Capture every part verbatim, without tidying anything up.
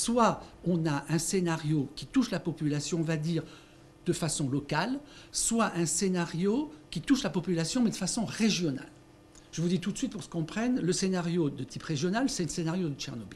soit on a un scénario qui touche la population, on va dire, de façon locale, soit un scénario qui touche la population, mais de façon régionale. Je vous dis tout de suite, pour se comprendre, le scénario de type régional, c'est le scénario de Tchernobyl.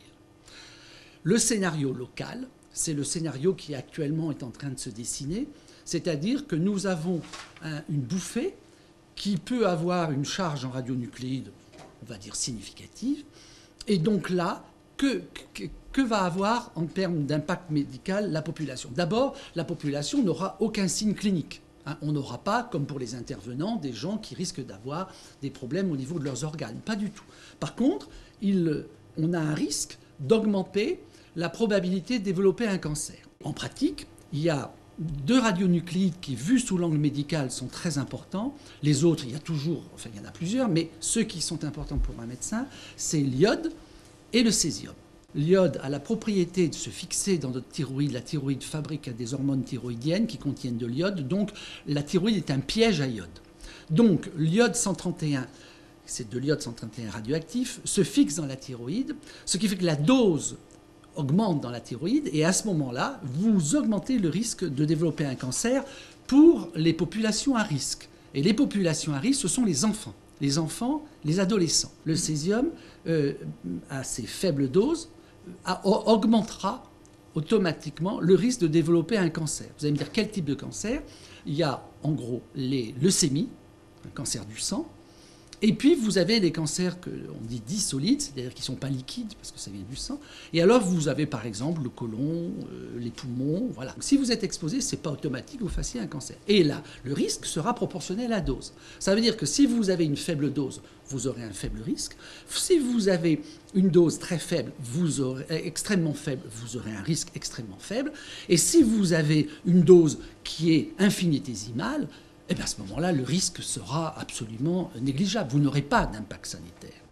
Le scénario local, c'est le scénario qui actuellement est en train de se dessiner, c'est-à-dire que nous avons un, une bouffée qui peut avoir une charge en radionucléides, on va dire significative, et donc là, que, que, que va avoir en termes d'impact médical la population? D'abord, la population n'aura aucun signe clinique. Hein, on n'aura pas, comme pour les intervenants, des gens qui risquent d'avoir des problèmes au niveau de leurs organes. Pas du tout. Par contre, il, on a un risque d'augmenter la probabilité de développer un cancer. En pratique, il y a deux radionucléides qui, vus sous l'angle médical, sont très importants. Les autres, il y a toujours, enfin il y en a plusieurs, mais ceux qui sont importants pour un médecin, c'est l'iode et le césium. L'iode a la propriété de se fixer dans notre thyroïde. La thyroïde fabrique des hormones thyroïdiennes qui contiennent de l'iode. Donc la thyroïde est un piège à iode. Donc l'iode cent trente et un, c'est de l'iode cent trente et un radioactif, se fixe dans la thyroïde, ce qui fait que la dose augmente dans la thyroïde, et à ce moment-là, vous augmentez le risque de développer un cancer pour les populations à risque. Et les populations à risque, ce sont les enfants. Les enfants, les adolescents. Le césium, euh, à ces faibles doses, a, augmentera automatiquement le risque de développer un cancer. Vous allez me dire quel type de cancer? Il y a en gros les leucémies, un cancer du sang. Et puis, vous avez les cancers qu'on dit dits solides, c'est-à-dire qui ne sont pas liquides, parce que ça vient du sang. Et alors, vous avez, par exemple, le côlon, euh, les poumons, voilà. Si vous êtes exposé, ce n'est pas automatique que vous fassiez un cancer. Et là, le risque sera proportionnel à la dose. Ça veut dire que si vous avez une faible dose, vous aurez un faible risque. Si vous avez une dose très faible, vous aurez, extrêmement faible, vous aurez un risque extrêmement faible. Et si vous avez une dose qui est infinitésimale, eh bien à ce moment-là, le risque sera absolument négligeable. Vous n'aurez pas d'impact sanitaire.